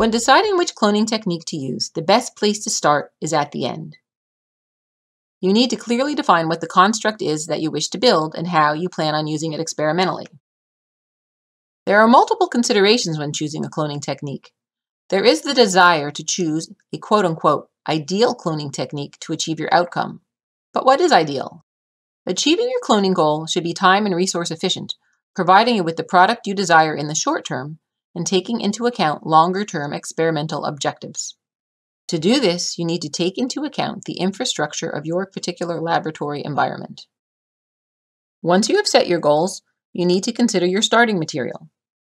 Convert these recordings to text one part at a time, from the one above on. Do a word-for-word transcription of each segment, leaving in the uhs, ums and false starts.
When deciding which cloning technique to use, the best place to start is at the end. You need to clearly define what the construct is that you wish to build and how you plan on using it experimentally. There are multiple considerations when choosing a cloning technique. There is the desire to choose a quote-unquote ideal cloning technique to achieve your outcome. But what is ideal? Achieving your cloning goal should be time and resource efficient, providing you with the product you desire in the short term and taking into account longer-term experimental objectives. To do this, you need to take into account the infrastructure of your particular laboratory environment. Once you have set your goals, you need to consider your starting material.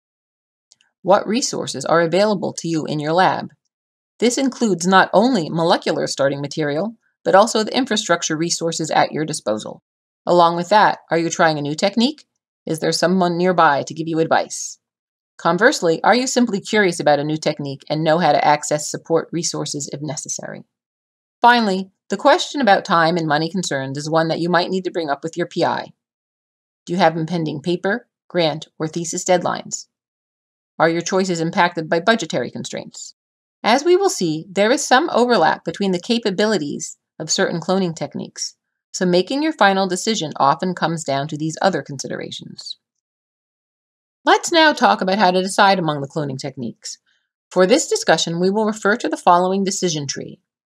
What resources are available to you in your lab? This includes not only molecular starting material, but also the infrastructure resources at your disposal. Along with that, are you trying a new technique? Is there someone nearby to give you advice? Conversely, are you simply curious about a new technique and know how to access support resources if necessary? Finally, the question about time and money concerns is one that you might need to bring up with your P I. Do you have impending paper, grant, or thesis deadlines? Are your choices impacted by budgetary constraints? As we will see, there is some overlap between the capabilities of certain cloning techniques, so making your final decision often comes down to these other considerations. Let's now talk about how to decide among the cloning techniques. For this discussion, we will refer to the following decision tree.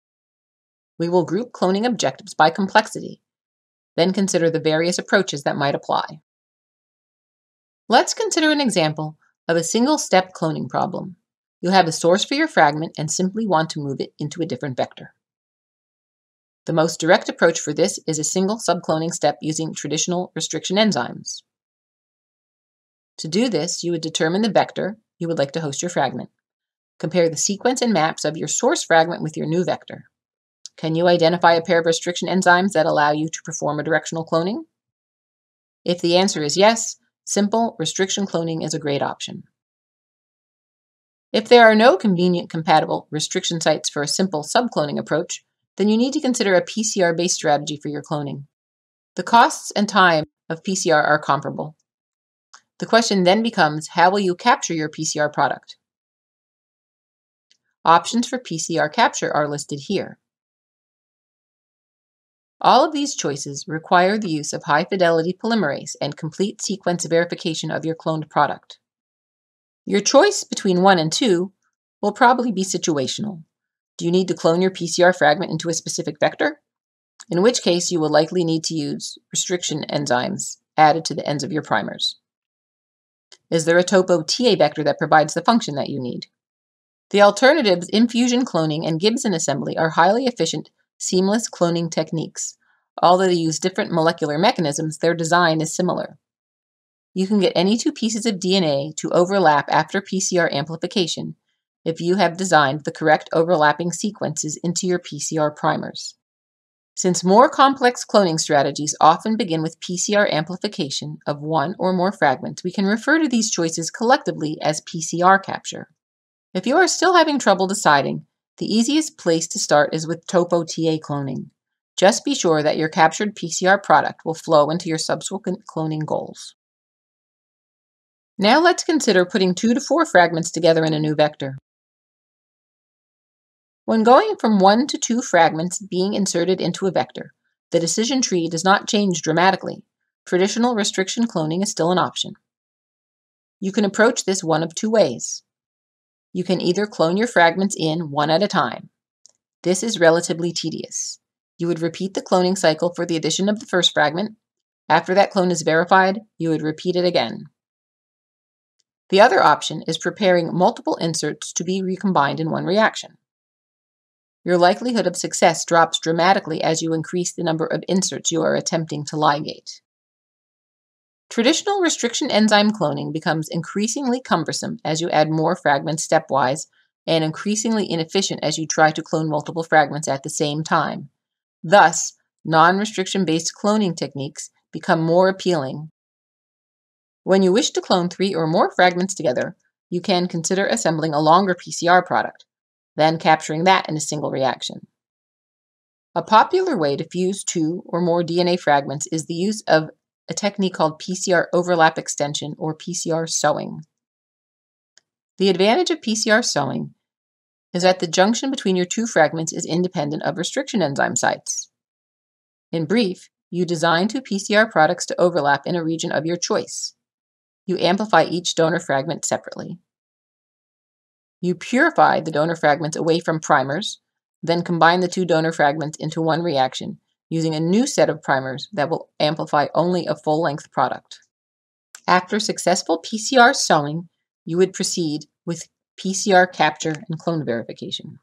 We will group cloning objectives by complexity, then consider the various approaches that might apply. Let's consider an example of a single-step cloning problem. You have a source for your fragment and simply want to move it into a different vector. The most direct approach for this is a single subcloning step using traditional restriction enzymes. To do this, you would determine the vector you would like to host your fragment. Compare the sequence and maps of your source fragment with your new vector. Can you identify a pair of restriction enzymes that allow you to perform a directional cloning? If the answer is yes, simple restriction cloning is a great option. If there are no convenient compatible restriction sites for a simple subcloning approach, then you need to consider a P C R-based strategy for your cloning. The costs and time of P C R are comparable. The question then becomes, how will you capture your P C R product? Options for P C R capture are listed here. All of these choices require the use of high-fidelity polymerase and complete sequence verification of your cloned product. Your choice between one and two will probably be situational. Do you need to clone your P C R fragment into a specific vector? In which case, you will likely need to use restriction enzymes added to the ends of your primers. Is there a topo T A vector that provides the function that you need? The alternatives, infusion cloning and Gibson assembly, are highly efficient, seamless cloning techniques. Although they use different molecular mechanisms, their design is similar. You can get any two pieces of D N A to overlap after P C R amplification if you have designed the correct overlapping sequences into your P C R primers. Since more complex cloning strategies often begin with P C R amplification of one or more fragments, we can refer to these choices collectively as P C R capture. If you are still having trouble deciding, the easiest place to start is with topo T A cloning. Just be sure that your captured P C R product will flow into your subsequent cloning goals. Now let's consider putting two to four fragments together in a new vector. When going from one to two fragments being inserted into a vector, the decision tree does not change dramatically. Traditional restriction cloning is still an option. You can approach this one of two ways. You can either clone your fragments in one at a time. This is relatively tedious. You would repeat the cloning cycle for the addition of the first fragment. After that clone is verified, you would repeat it again. The other option is preparing multiple inserts to be recombined in one reaction. Your likelihood of success drops dramatically as you increase the number of inserts you are attempting to ligate. Traditional restriction enzyme cloning becomes increasingly cumbersome as you add more fragments stepwise and increasingly inefficient as you try to clone multiple fragments at the same time. Thus, non-restriction-based cloning techniques become more appealing. When you wish to clone three or more fragments together, you can consider assembling a longer P C R product, then capturing that in a single reaction. A popular way to fuse two or more D N A fragments is the use of a technique called P C R overlap extension or P C R sewing. The advantage of P C R sewing is that the junction between your two fragments is independent of restriction enzyme sites. In brief, you design two P C R products to overlap in a region of your choice. You amplify each donor fragment separately. You purify the donor fragments away from primers, then combine the two donor fragments into one reaction using a new set of primers that will amplify only a full-length product. After successful P C R sewing, you would proceed with P C R capture and clone verification.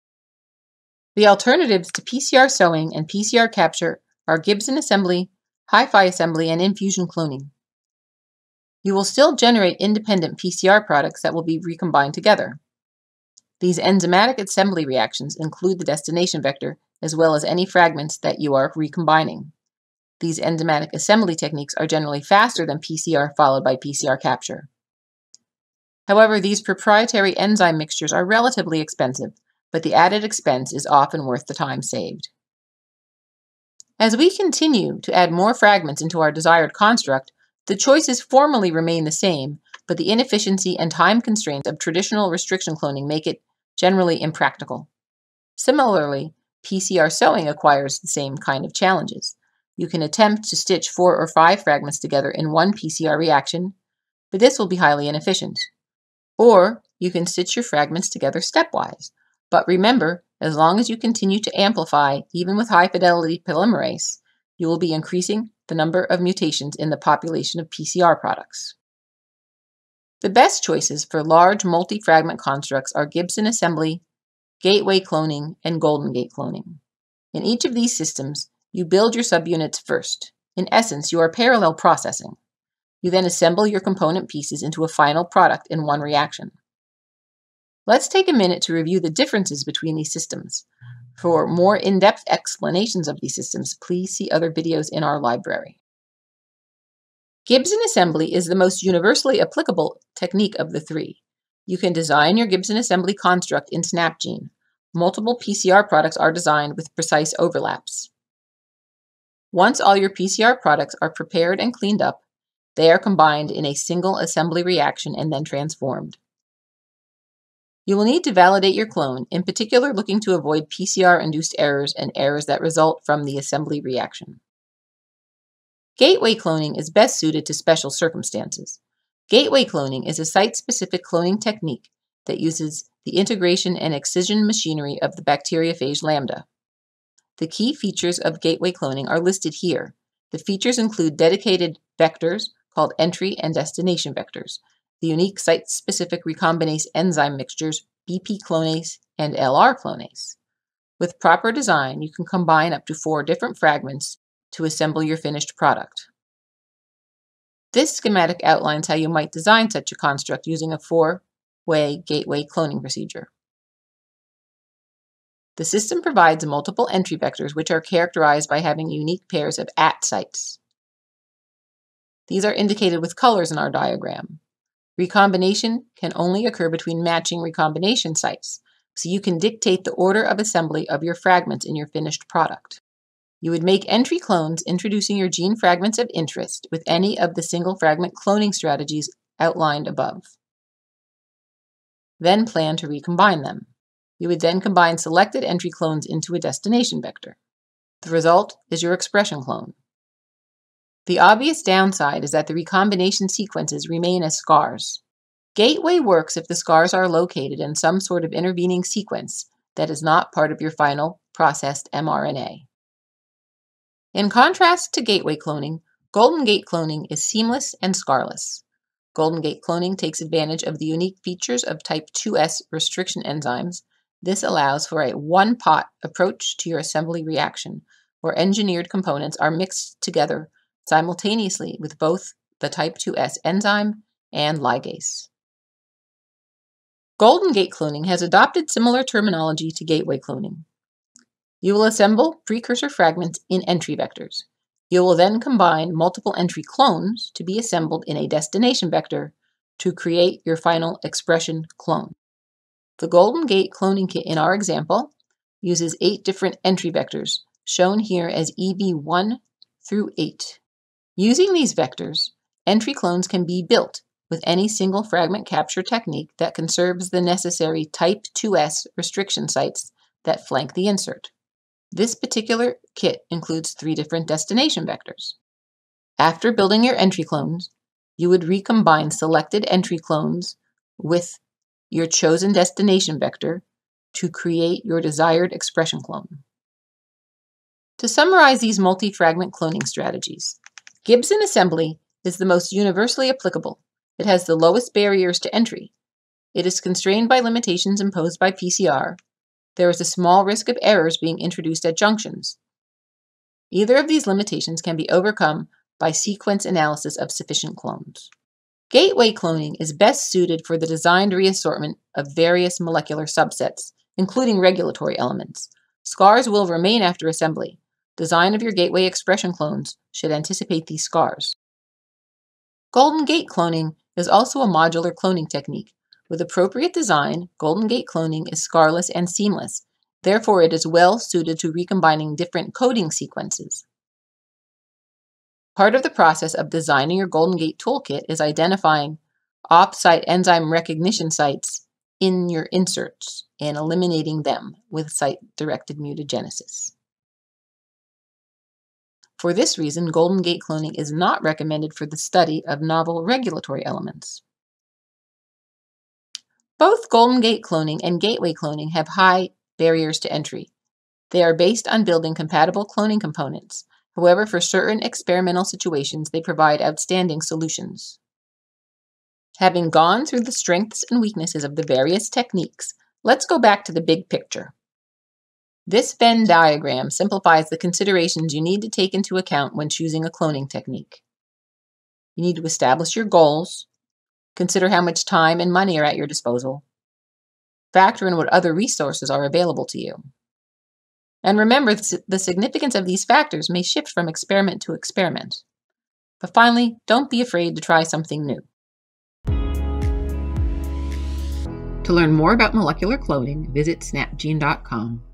The alternatives to P C R sewing and P C R capture are Gibson Assembly, Hi-Fi Assembly, and infusion cloning. You will still generate independent P C R products that will be recombined together. These enzymatic assembly reactions include the destination vector as well as any fragments that you are recombining. These enzymatic assembly techniques are generally faster than P C R followed by P C R capture. However, these proprietary enzyme mixtures are relatively expensive, but the added expense is often worth the time saved. As we continue to add more fragments into our desired construct, the choices formally remain the same, but the inefficiency and time constraints of traditional restriction cloning make it generally impractical. Similarly, P C R sewing acquires the same kind of challenges. You can attempt to stitch four or five fragments together in one P C R reaction, but this will be highly inefficient. Or you can stitch your fragments together stepwise. But remember, as long as you continue to amplify, even with high-fidelity polymerase, you will be increasing the number of mutations in the population of P C R products. The best choices for large multi-fragment constructs are Gibson Assembly, Gateway cloning, and Golden Gate cloning. In each of these systems, you build your subunits first. In essence, you are parallel processing. You then assemble your component pieces into a final product in one reaction. Let's take a minute to review the differences between these systems. For more in-depth explanations of these systems, please see other videos in our library. Gibson Assembly is the most universally applicable technique of the three. You can design your Gibson Assembly construct in SnapGene. Multiple P C R products are designed with precise overlaps. Once all your P C R products are prepared and cleaned up, they are combined in a single assembly reaction and then transformed. You will need to validate your clone, in particular looking to avoid P C R-induced errors and errors that result from the assembly reaction. Gateway cloning is best suited to special circumstances. Gateway cloning is a site-specific cloning technique that uses the integration and excision machinery of the bacteriophage lambda. The key features of gateway cloning are listed here. The features include dedicated vectors called entry and destination vectors, the unique site-specific recombinase enzyme mixtures B P clonase and L R clonase. With proper design, you can combine up to four different fragments to assemble your finished product. This schematic outlines how you might design such a construct using a four-way gateway cloning procedure. The system provides multiple entry vectors which are characterized by having unique pairs of at sites. These are indicated with colors in our diagram. Recombination can only occur between matching recombination sites, so you can dictate the order of assembly of your fragments in your finished product. You would make entry clones introducing your gene fragments of interest with any of the single fragment cloning strategies outlined above. Then plan to recombine them. You would then combine selected entry clones into a destination vector. The result is your expression clone. The obvious downside is that the recombination sequences remain as scars. Gateway works if the scars are located in some sort of intervening sequence that is not part of your final processed mRNA. In contrast to gateway cloning, Golden Gate cloning is seamless and scarless. Golden Gate cloning takes advantage of the unique features of type two S restriction enzymes. This allows for a one-pot approach to your assembly reaction, where engineered components are mixed together simultaneously with both the type two S enzyme and ligase. Golden Gate cloning has adopted similar terminology to gateway cloning. You will assemble precursor fragments in entry vectors. You will then combine multiple entry clones to be assembled in a destination vector to create your final expression clone. The Golden Gate cloning kit in our example uses eight different entry vectors, shown here as E V one through eight. Using these vectors, entry clones can be built with any single fragment capture technique that conserves the necessary type two S restriction sites that flank the insert. This particular kit includes three different destination vectors. After building your entry clones, you would recombine selected entry clones with your chosen destination vector to create your desired expression clone. To summarize these multi-fragment cloning strategies, Gibson Assembly is the most universally applicable. It has the lowest barriers to entry. It is constrained by limitations imposed by P C R. There is a small risk of errors being introduced at junctions. Either of these limitations can be overcome by sequence analysis of sufficient clones. Gateway cloning is best suited for the designed reassortment of various molecular subsets, including regulatory elements. Scars will remain after assembly. Design of your gateway expression clones should anticipate these scars. Golden Gate cloning is also a modular cloning technique. With appropriate design, Golden Gate cloning is scarless and seamless. Therefore, it is well suited to recombining different coding sequences. Part of the process of designing your Golden Gate toolkit is identifying off-site enzyme recognition sites in your inserts and eliminating them with site-directed mutagenesis. For this reason, Golden Gate cloning is not recommended for the study of novel regulatory elements. Both Golden Gate cloning and Gateway cloning have high barriers to entry. They are based on building compatible cloning components. However, for certain experimental situations, they provide outstanding solutions. Having gone through the strengths and weaknesses of the various techniques, let's go back to the big picture. This Venn diagram simplifies the considerations you need to take into account when choosing a cloning technique. You need to establish your goals, consider how much time and money are at your disposal, factor in what other resources are available to you. And remember, the significance of these factors may shift from experiment to experiment. But finally, don't be afraid to try something new. To learn more about molecular cloning, visit snap gene dot com.